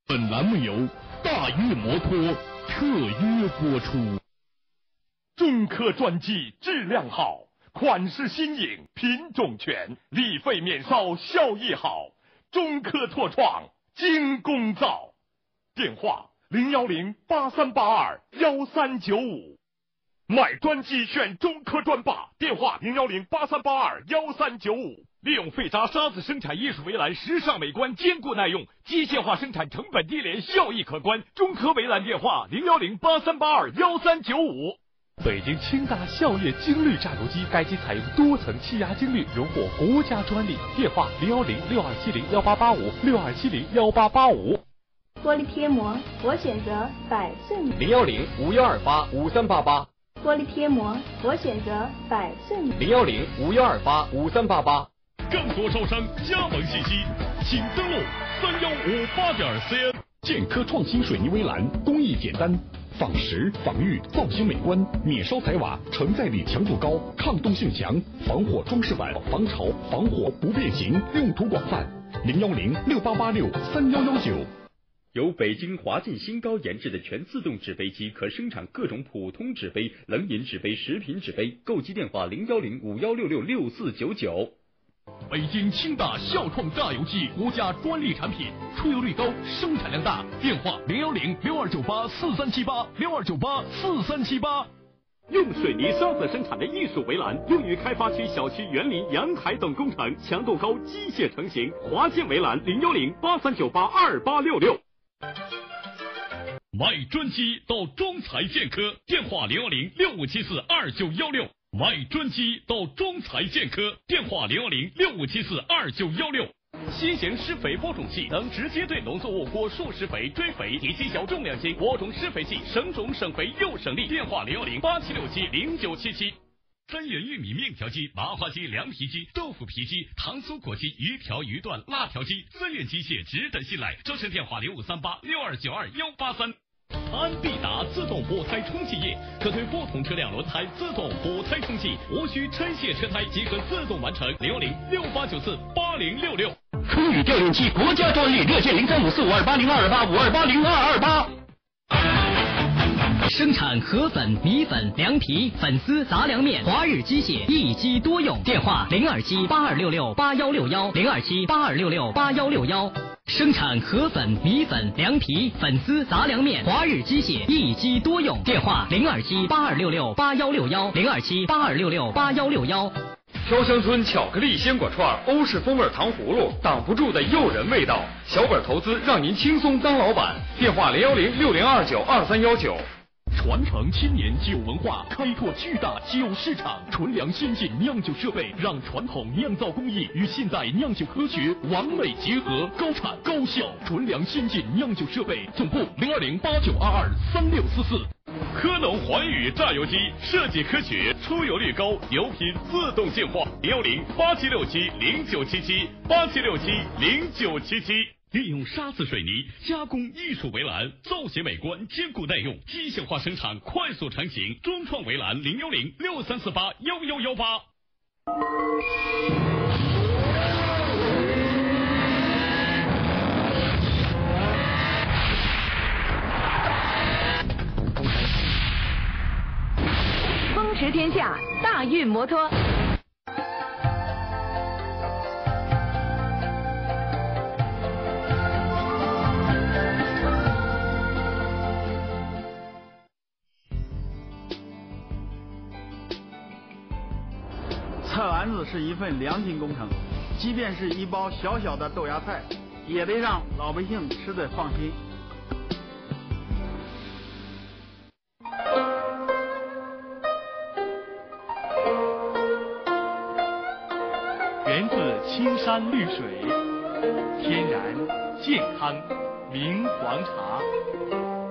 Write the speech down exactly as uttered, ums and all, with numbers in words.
本栏目由大悦摩托特约播出。 中科专机质量好，款式新颖，品种全，理费免烧，效益好。中科拓创精工造，电话零幺零八三八二幺三九五。买专机选中科专霸，电话零幺零八三八二幺三九五。利用废渣沙子生产艺术围栏，时尚美观，坚固耐用，机械化生产，成本低廉，效益可观。中科围栏电话零幺零八三八二幺三九五。 北京轻大笑业精滤榨油机，该机采用多层气压精滤，荣获国家专利。电话零幺零六二七零幺八八五六二七零幺八八五。 玻璃贴膜，我选择百顺零幺零五幺二八五三八八。 玻璃贴膜，我选择百顺零幺零五幺二八五三八八。 更多招商加盟信息，请登录三幺五八点 cn。健科创新水泥围栏，工艺简单，仿实、仿玉，造型美观，免烧彩瓦，承载力强度高，抗冻性强，防火装饰板，防潮、防火不变形，用途广泛。零幺零六八八六三幺幺九。 由北京华晋新高研制的全自动纸杯机，可生产各种普通纸杯、冷饮纸杯、食品纸杯。购机电话零幺零五幺六六六四九九。 北京轻大笑创榨油机，国家专利产品，出油率高，生产量大。电话零幺零六二九八四三七八六二九八四三七八。 用水泥沙子生产的艺术围栏，用于开发区小区园林、阳台等工程，强度高，机械成型。华健围栏零幺零八三九八二八六六。 买专机到中财健科，电话零幺零六五七四二九幺六。买专机到中财健科，电话零幺零六五七四二九幺六。新型施肥播种器能直接对农作物过树施肥、追肥，体积小、重量轻，播种施肥器省种省肥又省力。电话零幺零八七六七零九七七。三元玉米面条机、麻花机、凉皮机、豆腐皮机、糖酥果机、鱼条、鱼段、辣条机，森源机械值得信赖。招商电话零五三八六二九二幺八三。安必达自动补胎充气液，可对不同车辆轮胎自动补胎充气，无需拆卸车胎即可自动完成。零幺零六八九四八零六六。 春雨调用机国家专利，热线零三五四五二八零二二八五二八零二二八。生产河粉、米粉、凉皮、粉丝、杂粮面，华日机械一机多用。电话零二七八二六六八幺六幺零二七八二六六八幺六幺。生产河粉、米粉、凉皮、粉丝、杂粮面，华日机械一机多用。电话零二七八二六六八幺六幺零二七八二六六八幺六幺。 飘香村巧克力鲜果串，欧式风味糖葫芦，挡不住的诱人味道。小本投资让您轻松当老板。电话零幺零六零二九二三幺九。 传承千年酒文化，开拓巨大酒市场。纯粮先进酿酒设备，让传统酿造工艺与现代酿酒科学完美结合，高产高效。纯粮先进酿酒设备总部零二零八九二二三六四四。科农环宇榨油机，设计科学，出油率高，油品自动净化。零幺零八七六七零九七七八七六七零九七七。利用沙子水泥加工艺术围栏，造型美观，坚固耐用，机械化生产，快速成型。中创围栏零幺零六三四八幺幺幺八。 风驰天下，大运摩托。 菜丸子是一份良心工程，即便是一包小小的豆芽菜，也得让老百姓吃得放心。 源自青山绿水，天然健康明黄茶。